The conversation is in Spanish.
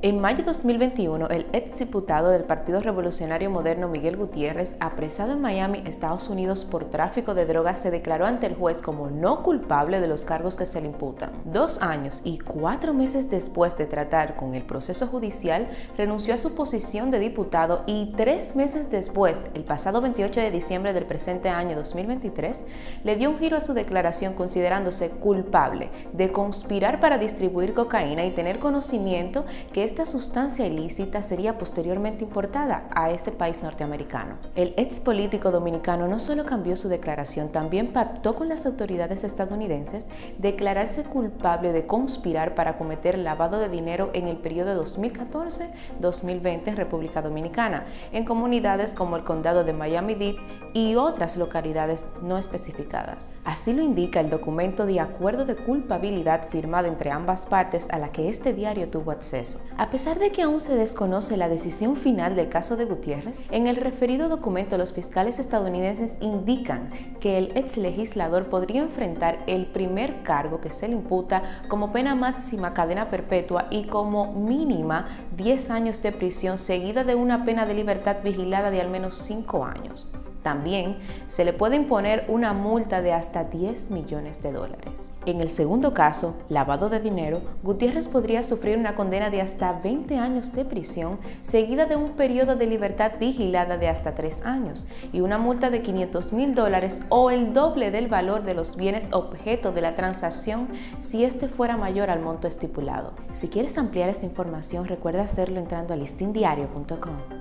En mayo de 2021, el exdiputado del Partido Revolucionario Moderno Miguel Gutiérrez, apresado en Miami, Estados Unidos por tráfico de drogas, se declaró ante el juez como no culpable de los cargos que se le imputan. 2 años y 4 meses después de tratar con el proceso judicial, renunció a su posición de diputado y 3 meses después, el pasado 28 de diciembre del presente año 2023, le dio un giro a su declaración considerándose culpable de conspirar para distribuir cocaína y tener conocimiento que esta sustancia ilícita sería posteriormente importada a ese país norteamericano. El ex político dominicano no solo cambió su declaración, también pactó con las autoridades estadounidenses declararse culpable de conspirar para cometer lavado de dinero en el periodo 2014-2020 en República Dominicana, en comunidades como el condado de Miami-Dade y otras localidades no especificadas. Así lo indica el documento de acuerdo de culpabilidad firmado entre ambas partes a la que este diario tuvo acceso. A pesar de que aún se desconoce la decisión final del caso de Gutiérrez, en el referido documento los fiscales estadounidenses indican que el ex legislador podría enfrentar el primer cargo que se le imputa como pena máxima cadena perpetua y como mínima 10 años de prisión seguida de una pena de libertad vigilada de al menos 5 años. También se le puede imponer una multa de hasta $10 millones. En el segundo caso, lavado de dinero, Gutiérrez podría sufrir una condena de hasta 20 años de prisión, seguida de un periodo de libertad vigilada de hasta 3 años y una multa de $500,000 o el doble del valor de los bienes objeto de la transacción si este fuera mayor al monto estipulado. Si quieres ampliar esta información, recuerda hacerlo entrando a listindiario.com.